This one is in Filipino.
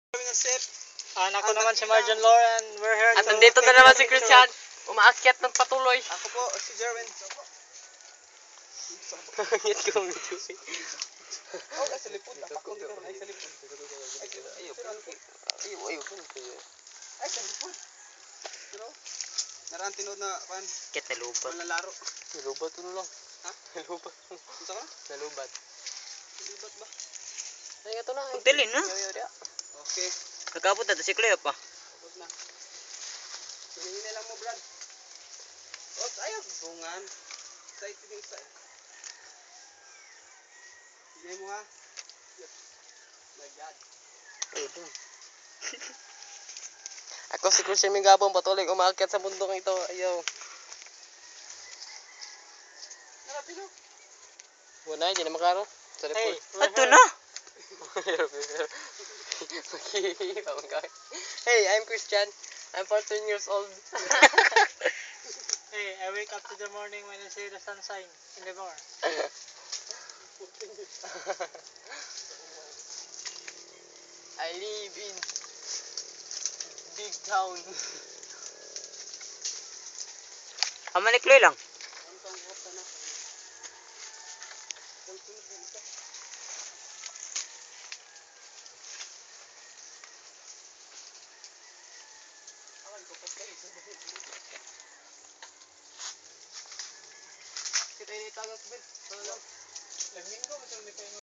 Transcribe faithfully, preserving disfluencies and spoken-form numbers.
Anak ko naman si Marjon Lauren. We're here. At nandito na naman si Christian. Umaakyat ng patuloy. Ako po, si Jerwin. Ngit ko ang video. Oh, ay sa lipod. Ako dito ay sa lipod. Ay sa Ayaw, ayaw, ayaw. Ay sa lipod. Pero, naran tinod na, pan, Kit nalubat. malalaro. Nalubat ito lang. Ha? Nalubat. Ito ka na? Nalubat. Libat ba? Ay, ito na. Pagdilin na. Okay, Nagkabot na si Cleo pa. tapos na. Hinihina lang mo, Brad. Oh, ayaw. Bungan. Side din side. Sige mo ha. My God. Ay, dun. Ako si Christian Mingabong patuloy umaakyat sa bundok ito. Ayaw. Narapin o. Wala, hindi na makaro. Sa Hey, report. ato na. Hey, I'm Christian. I'm fourteen years old. Hey, I wake up to the morning when I see the sunshine in the bar. I live in big town. Ama ni Cleo lang. Ang tangkota na. Ang sunod na isa. Awan ko pa kayo. Kita ini tangan sebet. Lagminggo, macam ni kayo.